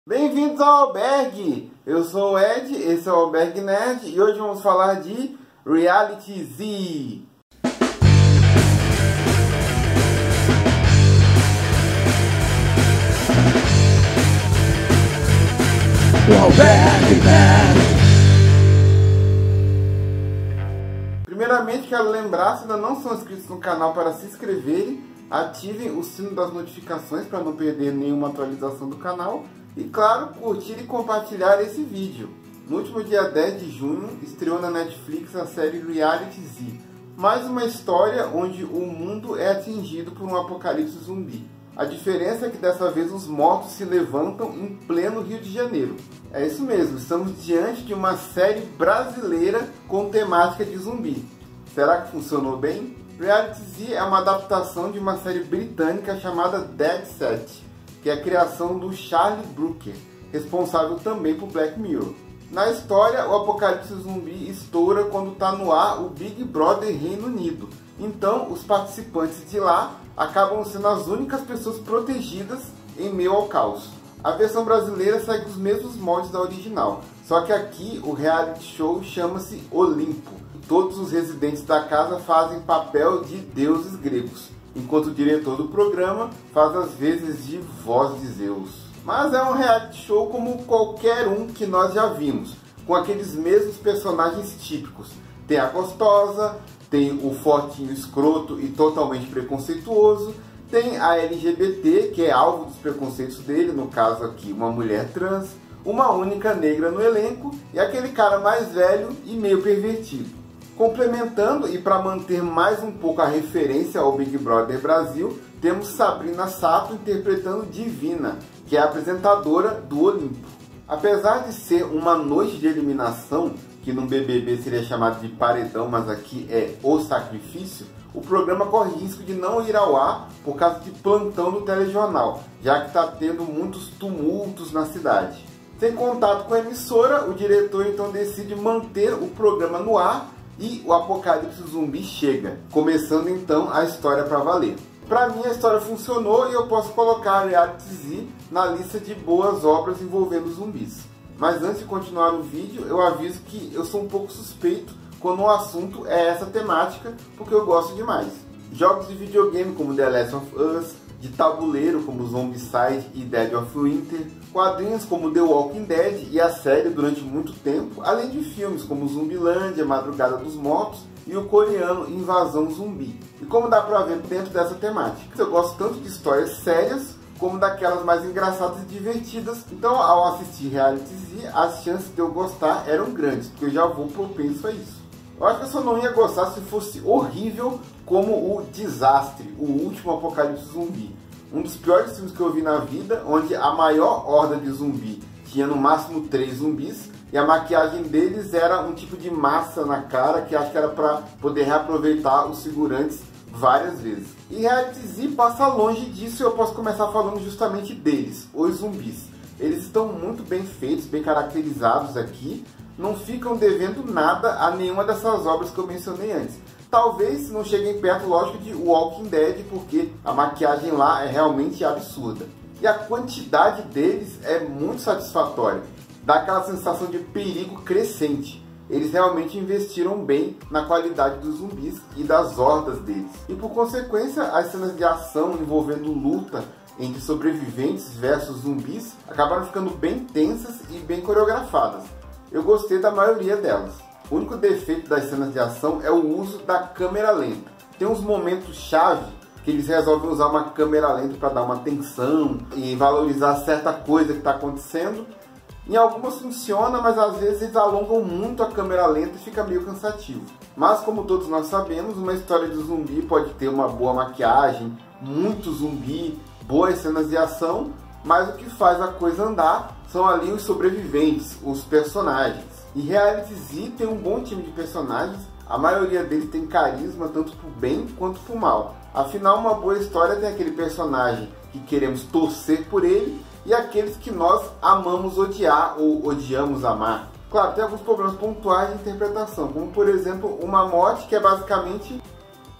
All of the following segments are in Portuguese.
Bem-vindos ao Albergue! Eu sou o Ed, esse é o Albergue Nerd e hoje vamos falar de Reality Z. Primeiramente, quero lembrar, se ainda não são inscritos no canal, para se inscreverem, ativem o sino das notificações para não perder nenhuma atualização do canal e, claro, curtir e compartilhar esse vídeo. No último dia 10 de junho, estreou na Netflix a série Reality Z, mais uma história onde o mundo é atingido por um apocalipse zumbi. A diferença é que dessa vez os mortos se levantam em pleno Rio de Janeiro. É isso mesmo, estamos diante de uma série brasileira com temática de zumbi. Será que funcionou bem? Reality Z é uma adaptação de uma série britânica chamada Dead Set, que é a criação do Charlie Brooker, responsável também por Black Mirror. Na história, o apocalipse zumbi estoura quando está no ar o Big Brother Reino Unido. Então, os participantes de lá acabam sendo as únicas pessoas protegidas em meio ao caos. A versão brasileira segue os mesmos moldes da original, só que aqui o reality show chama-se Olimpo. Todos os residentes da casa fazem papel de deuses gregos, enquanto o diretor do programa faz as vezes de voz de Zeus. Mas é um reality show como qualquer um que nós já vimos, com aqueles mesmos personagens típicos. Tem a gostosa, tem o fortinho escroto e totalmente preconceituoso, tem a LGBT, que é alvo dos preconceitos dele, no caso aqui uma mulher trans, uma única negra no elenco e aquele cara mais velho e meio pervertido. Complementando e para manter mais um pouco a referência ao Big Brother Brasil, temos Sabrina Sato interpretando Divina, que é a apresentadora do Olimpo. Apesar de ser uma noite de eliminação, que no BBB seria chamado de paredão, mas aqui é o sacrifício, o programa corre risco de não ir ao ar por causa de plantão do telejornal, já que está tendo muitos tumultos na cidade. Sem contato com a emissora, o diretor então decide manter o programa no ar e o apocalipse zumbi chega, começando então a história para valer. Para mim a história funcionou e eu posso colocar a Reality Z na lista de boas obras envolvendo zumbis. Mas antes de continuar o vídeo, eu aviso que eu sou um pouco suspeito quando o assunto é essa temática, porque eu gosto demais. Jogos de videogame como The Last of Us, de tabuleiro como Zombicide e Dead of Winter, quadrinhos como The Walking Dead e a série durante muito tempo, além de filmes como Zumbilândia, Madrugada dos Mortos e o coreano Invasão Zumbi. E como dá pra ver dentro dessa temática, eu gosto tanto de histórias sérias como daquelas mais engraçadas e divertidas. Então, ao assistir Reality Z, as chances de eu gostar eram grandes, porque eu já vou propenso a isso. Eu acho que eu só não ia gostar se fosse horrível como o Desastre, o último apocalipse zumbi. Um dos piores filmes que eu vi na vida, onde a maior horda de zumbi tinha no máximo 3 zumbis, e a maquiagem deles era um tipo de massa na cara, que acho que era para poder reaproveitar os figurantes várias vezes. E Reality Z passa longe disso e eu posso começar falando justamente deles, os zumbis. Eles estão muito bem feitos, bem caracterizados aqui, não ficam devendo nada a nenhuma dessas obras que eu mencionei antes. Talvez não cheguem perto, lógico, de Walking Dead, porque a maquiagem lá é realmente absurda. E a quantidade deles é muito satisfatória, dá aquela sensação de perigo crescente. Eles realmente investiram bem na qualidade dos zumbis e das hordas deles. E por consequência, as cenas de ação envolvendo luta entre sobreviventes versus zumbis acabaram ficando bem tensas e bem coreografadas. Eu gostei da maioria delas. O único defeito das cenas de ação é o uso da câmera lenta. Tem uns momentos chave que eles resolvem usar uma câmera lenta para dar uma tensão e valorizar certa coisa que está acontecendo. Em algumas funciona, mas às vezes eles alongam muito a câmera lenta e fica meio cansativo. Mas como todos nós sabemos, uma história de zumbi pode ter uma boa maquiagem, muito zumbi, boas cenas de ação, mas o que faz a coisa andar são ali os sobreviventes, os personagens. E Reality Z tem um bom time de personagens, a maioria deles tem carisma tanto pro bem quanto pro mal. Afinal, uma boa história tem aquele personagem que queremos torcer por ele e aqueles que nós amamos odiar ou odiamos amar. Claro, tem alguns problemas pontuais de interpretação, como por exemplo uma morte que é basicamente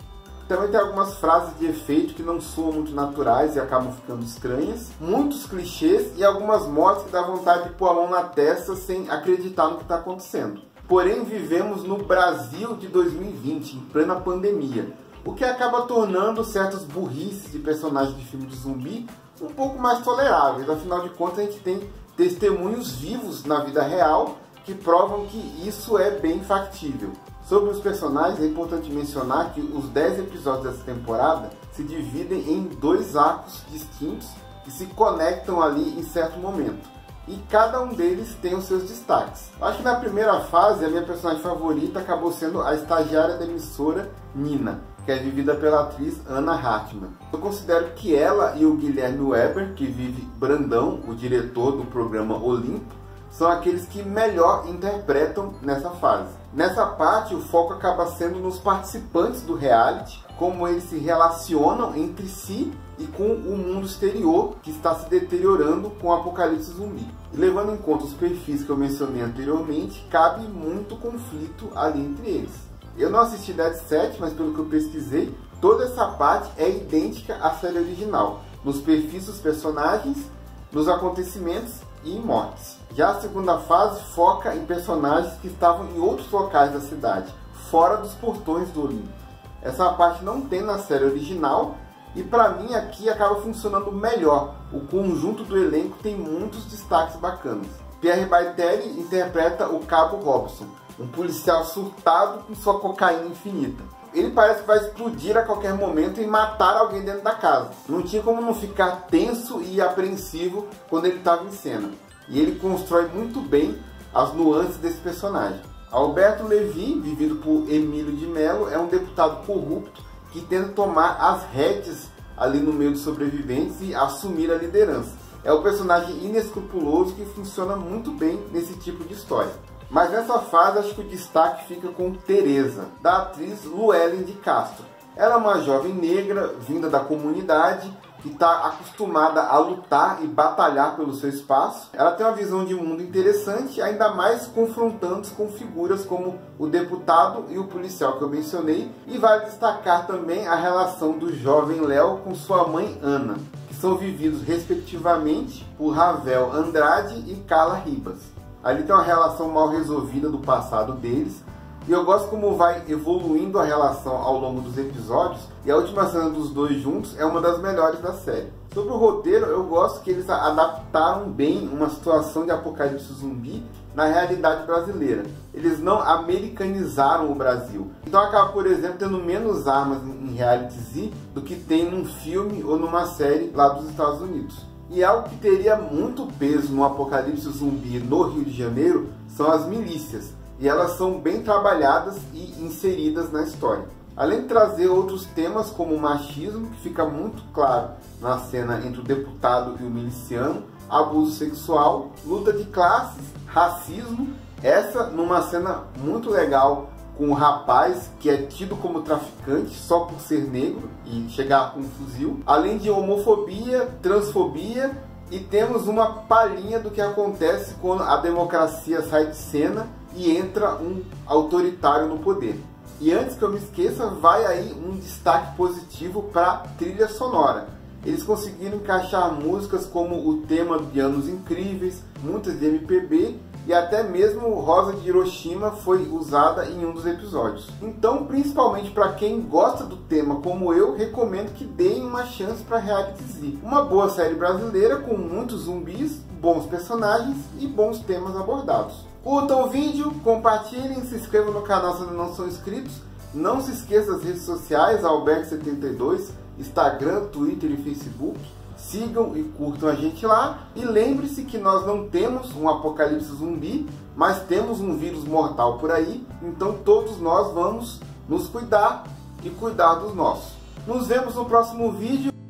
Também tem algumas frases de efeito que não soam muito naturais e acabam ficando estranhas. Muitos clichês e algumas mortes que dá vontade de pôr a mão na testa sem acreditar no que está acontecendo. Porém, vivemos no Brasil de 2020, em plena pandemia, o que acaba tornando certas burrices de personagens de filme de zumbi um pouco mais toleráveis. Afinal de contas, a gente tem testemunhos vivos na vida real que provam que isso é bem factível. Sobre os personagens, é importante mencionar que os 10 episódios dessa temporada se dividem em 2 arcos distintos que se conectam ali em certo momento. E cada um deles tem os seus destaques. Acho que na primeira fase, a minha personagem favorita acabou sendo a estagiária da emissora, Nina, que é vivida pela atriz Anna Hartmann. Eu considero que ela e o Guilherme Weber, que vive Brandão, o diretor do programa Olimpo, são aqueles que melhor interpretam nessa fase. Nessa parte, o foco acaba sendo nos participantes do reality, como eles se relacionam entre si e com o mundo exterior que está se deteriorando com o apocalipse zumbi. E levando em conta os perfis que eu mencionei anteriormente, cabe muito conflito ali entre eles. Eu não assisti Dead Set, mas pelo que eu pesquisei, toda essa parte é idêntica à série original, nos perfis dos personagens, nos acontecimentos e em mortes. Já a segunda fase foca em personagens que estavam em outros locais da cidade, fora dos portões do Olimpo. Essa parte não tem na série original e para mim aqui acaba funcionando melhor. O conjunto do elenco tem muitos destaques bacanas. Pierre Baitelli interpreta o Cabo Robson, um policial surtado com sua cocaína infinita. Ele parece que vai explodir a qualquer momento e matar alguém dentro da casa. Não tinha como não ficar tenso e apreensivo quando ele estava em cena. E ele constrói muito bem as nuances desse personagem. Alberto Levi, vivido por Emílio de Mello, é um deputado corrupto que tenta tomar as rédeas ali no meio dos sobreviventes e assumir a liderança. É um personagem inescrupuloso que funciona muito bem nesse tipo de história. Mas nessa fase acho que o destaque fica com Teresa, da atriz Luellen de Castro. Ela é uma jovem negra vinda da comunidade que está acostumada a lutar e batalhar pelo seu espaço. Ela tem uma visão de mundo interessante, ainda mais confrontando com figuras como o deputado e o policial que eu mencionei. E vale destacar também a relação do jovem Léo com sua mãe Ana, que são vividos respectivamente por Ravel Andrade e Carla Ribas. Ali tem uma relação mal resolvida do passado deles, e eu gosto como vai evoluindo a relação ao longo dos episódios, e a última cena dos dois juntos é uma das melhores da série. Sobre o roteiro, eu gosto que eles adaptaram bem uma situação de apocalipse zumbi na realidade brasileira. Eles não americanizaram o Brasil. Então acaba, por exemplo, tendo menos armas em reality Z do que tem num filme ou numa série lá dos Estados Unidos. E algo que teria muito peso no apocalipse zumbi no Rio de Janeiro são as milícias. E elas são bem trabalhadas e inseridas na história. Além de trazer outros temas como o machismo, que fica muito claro na cena entre o deputado e o miliciano, abuso sexual, luta de classes, racismo, essa numa cena muito legal com o rapaz que é tido como traficante só por ser negro e chegar com um fuzil, além de homofobia, transfobia, e temos uma palhinha do que acontece quando a democracia sai de cena e entra um autoritário no poder. E antes que eu me esqueça, vai aí um destaque positivo para a trilha sonora. Eles conseguiram encaixar músicas como o tema de Anos Incríveis, muitas de MPB, e até mesmo Rosa de Hiroshima foi usada em um dos episódios. Então, principalmente para quem gosta do tema como eu, recomendo que deem uma chance para Reality Z. Uma boa série brasileira com muitos zumbis, bons personagens e bons temas abordados. Curtam o vídeo, compartilhem, se inscrevam no canal se ainda não são inscritos. Não se esqueça das redes sociais, Alberg72, Instagram, Twitter e Facebook. Sigam e curtam a gente lá. E lembre-se que nós não temos um apocalipse zumbi, mas temos um vírus mortal por aí. Então todos nós vamos nos cuidar e cuidar dos nossos. Nos vemos no próximo vídeo.